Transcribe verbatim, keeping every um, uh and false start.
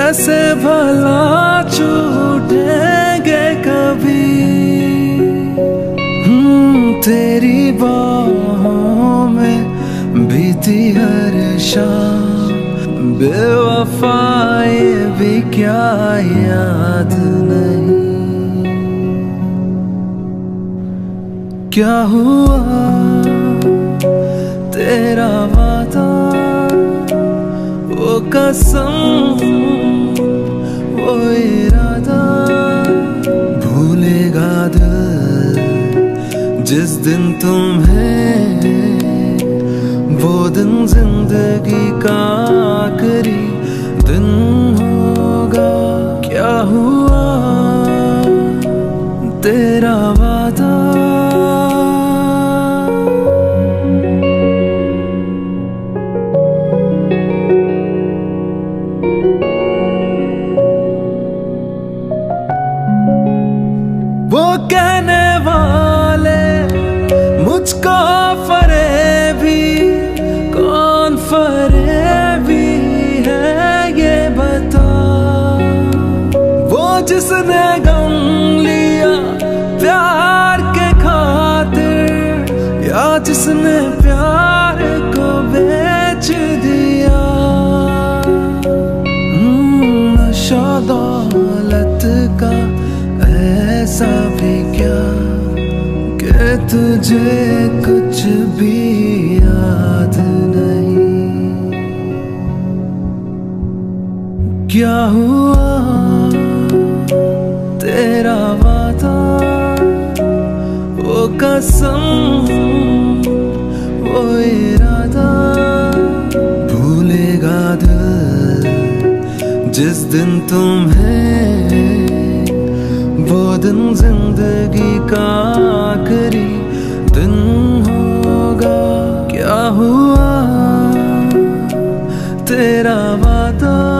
कैसे भला छूटेंगे कभी। हम्म तेरी बाहों में बीती हर शाम, बेवफाई भी क्या याद नहीं। क्या हुआ तेरा वादा, वो कसम वो इरादा, भूलेगा दिल जिस दिन तुम्हें, वो दिन जिंदगी का आखिरी दिन होगा। क्या हुआ तेरा वादा, वो कहने वाले मुझको फरेबी, कौन फरेबी है ये बता। वो जिसने गम लिया प्यार के खातिर, या जिसने प्यार को बेच दिया। नशा दौलत का ऐसा भी क्या कि तुझे कुछ भी याद नहीं। क्या हुआ तेरा वादा, वो कसम वो इरादा, भूलेगा दिल जिस दिन तुम्हें, वो दिन जिंदगी का आखिरी दिन होगा। क्या हुआ तेरा वादा।